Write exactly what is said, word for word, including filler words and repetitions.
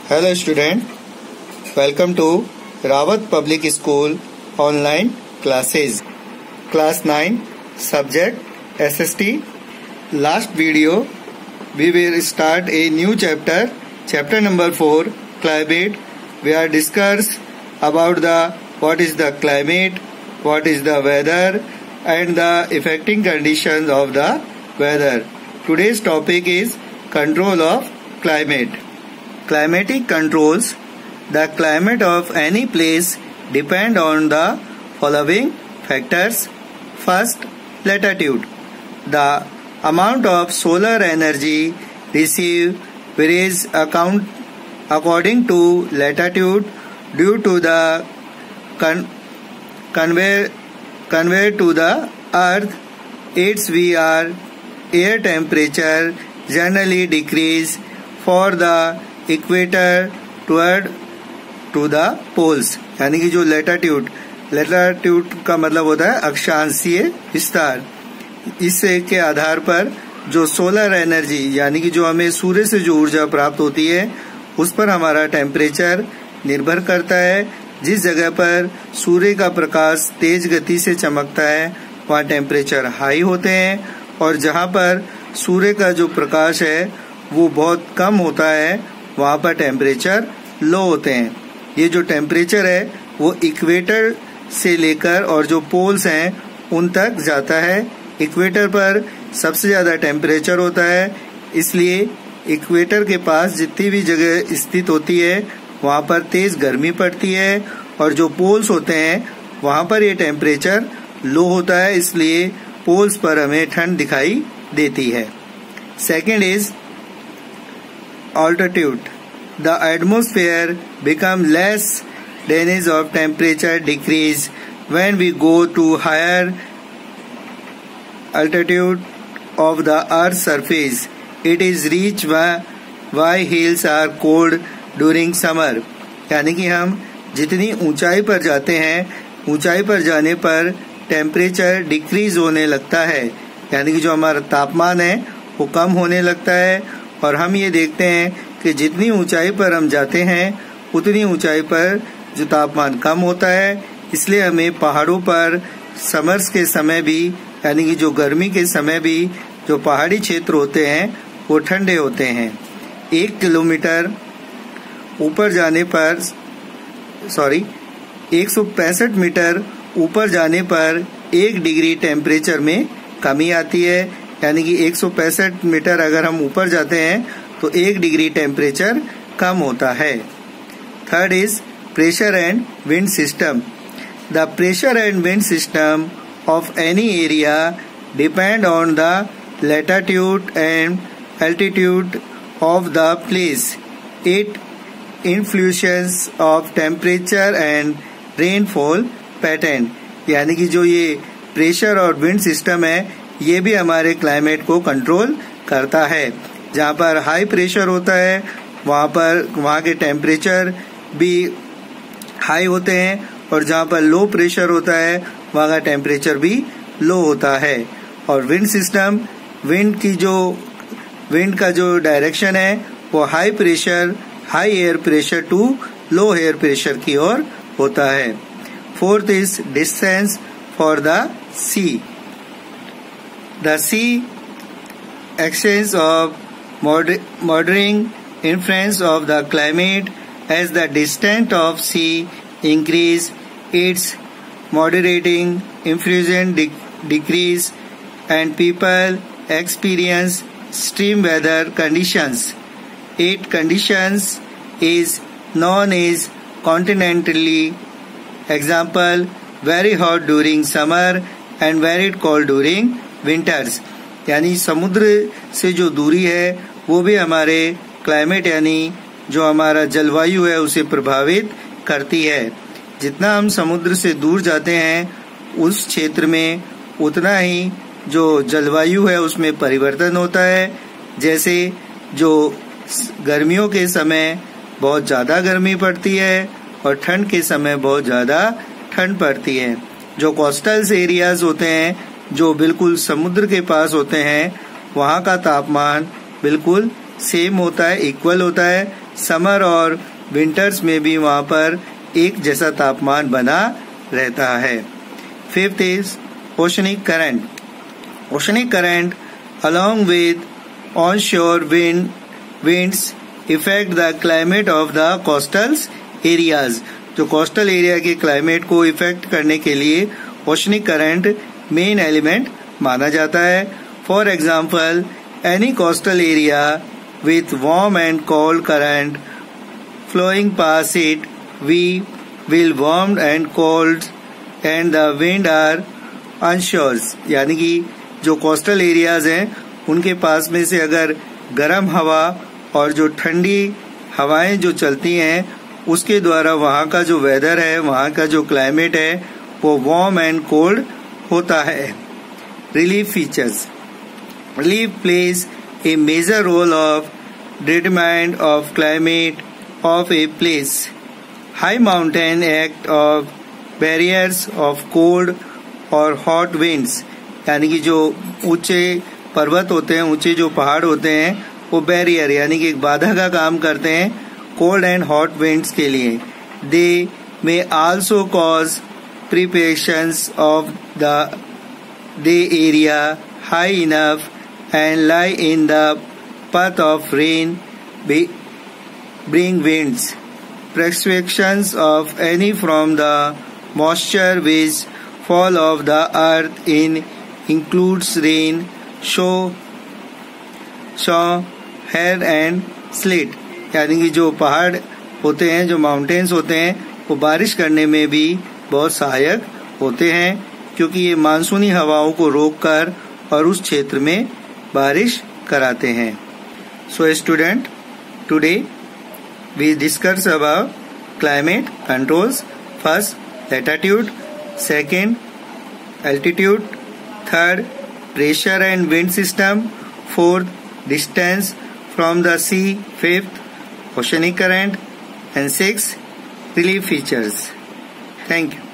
Hello student, welcome to Rawat Public School online classes. Class nine, subject S S T. Last video we will start a new chapter, chapter number four, climate. We are discuss about the what is the climate, what is the weather and the affecting conditions of the weather. Today's topic is control of climate. Climatic controls. The climate of any place depend on the following factors. First, latitude. The amount of solar energy received varies account according to latitude due to the con convey convey to the earth. Its V R air temperature generally decrease for the equator toward to the poles, यानी कि जो लेटाट्यूड लेटाट्यूड का मतलब होता है अक्षांशीय विस्तार. इससे के आधार पर जो सोलर एनर्जी यानी कि जो हमें सूर्य से जो ऊर्जा प्राप्त होती है उस पर हमारा टेम्परेचर निर्भर करता है. जिस जगह पर सूर्य का प्रकाश तेज गति से चमकता है वहाँ टेम्परेचर हाई होते हैं और जहाँ पर सूर्य का जो प्रकाश है वो बहुत कम होता है वहाँ पर टेम्परेचर लो होते हैं. ये जो टेम्परेचर है वो इक्वेटर से लेकर और जो पोल्स हैं उन तक जाता है. इक्वेटर पर सबसे ज़्यादा टेम्परेचर होता है, इसलिए इक्वेटर के पास जितनी भी जगह स्थित होती है वहाँ पर तेज गर्मी पड़ती है और जो पोल्स होते हैं वहाँ पर ये टेम्परेचर लो होता है, इसलिए पोल्स पर हमें ठंड दिखाई देती है. Second is altitude. The atmosphere become less dense of temperature decrease when we go to higher altitude of the earth's surface. It is reached why hills are cold during summer. यानी कि हम जितनी ऊंचाई पर जाते हैं ऊंचाई पर जाने पर टेम्परेचर डिक्रीज होने लगता है, यानी कि जो हमारा तापमान है वो कम होने लगता है. और हम ये देखते हैं कि जितनी ऊंचाई पर हम जाते हैं उतनी ऊंचाई पर जो तापमान कम होता है, इसलिए हमें पहाड़ों पर समर्स के समय भी यानी कि जो गर्मी के समय भी जो पहाड़ी क्षेत्र होते हैं वो ठंडे होते हैं. एक किलोमीटर ऊपर जाने पर सॉरी एक सौ पैंसठ मीटर ऊपर जाने पर एक डिग्री टेम्परेचर में कमी आती है, यानी कि एक सौ पैंसठ मीटर अगर हम ऊपर जाते हैं तो एक डिग्री टेम्परेचर कम होता है. Third is pressure and wind system. The pressure and wind system of any area depend on the latitude and altitude of the place. It influence of temperature and rainfall pattern. यानी कि जो ये pressure और wind system है ये भी हमारे climate को कंट्रोल करता है. जहाँ पर हाई प्रेशर होता है वहाँ पर वहाँ के टेम्परेचर भी हाई होते हैं और जहाँ पर लो प्रेशर होता है वहाँ का टेम्परेचर भी लो होता है. और विंड सिस्टम विंड की जो विंड का जो डायरेक्शन है वो high pressure high air pressure to low air pressure की ओर होता है. Fourth is distance for the sea. The sea exchange of moder moderating influence of the climate. As the distance of sea increase, its moderating influence de decrease and people experience extreme weather conditions. Eight conditions is known as continentally. Example, very hot during summer and very cold during winters. यानी समुद्र से जो दूरी है वो भी हमारे climate यानी जो हमारा जलवायु है उसे प्रभावित करती है. जितना हम समुद्र से दूर जाते हैं उस क्षेत्र में उतना ही जो जलवायु है उसमें परिवर्तन होता है. जैसे जो गर्मियों के समय बहुत ज़्यादा गर्मी पड़ती है और ठंड के समय बहुत ज़्यादा ठंड पड़ती है. जो कोस्टल एरियाज होते हैं जो बिल्कुल समुद्र के पास होते हैं वहाँ का तापमान बिल्कुल सेम होता है, इक्वल होता है, समर और विंटर्स में भी वहाँ पर एक जैसा तापमान बना रहता है। Fifth is oceanic current. Oceanic current along with onshore wind winds affect the climate of the coastal areas। जो कोस्टल एरिया के क्लाइमेट को इफेक्ट करने के लिए ओशनिक करंट मेन एलिमेंट माना जाता है। For example, any coastal area with warm and cold current flowing past it, we will warm and cold and the wind are onshore। यानी कि जो कोस्टल एरियाज हैं उनके पास में से अगर गर्म हवा और जो ठंडी हवाएं जो चलती हैं उसके द्वारा वहाँ का जो वेदर है, वहाँ का जो क्लाइमेट है वो वार्म एंड कोल्ड होता है। Relief features. Relief plays a major role of determined of climate of a place. High mountain act of barriers of cold और हॉट विंड्स। यानी कि जो ऊंचे पर्वत होते हैं, ऊंचे जो पहाड़ होते हैं, वो बैरियर यानी कि एक बाधा का काम करते हैं कोल्ड एंड हॉट विंड्स के लिए। They may also cause preparations of the they area high enough and lie in the path of rain, bring winds, precipitation of any from the moisture which fall of the earth in includes rain, snow, snow, hail and sleet। यानी कि जो पहाड़ होते हैं, जो mountains होते हैं, वो बारिश करने में भी बहुत सहायक होते हैं क्योंकि ये मानसूनी हवाओं को रोककर और उस क्षेत्र में बारिश कराते हैं। So student, today we discuss about climate controls. First, latitude. Second, altitude. Third, pressure and wind system. Fourth, distance from the sea. Fifth, oceanic current. And sixth, relief features. Thank you.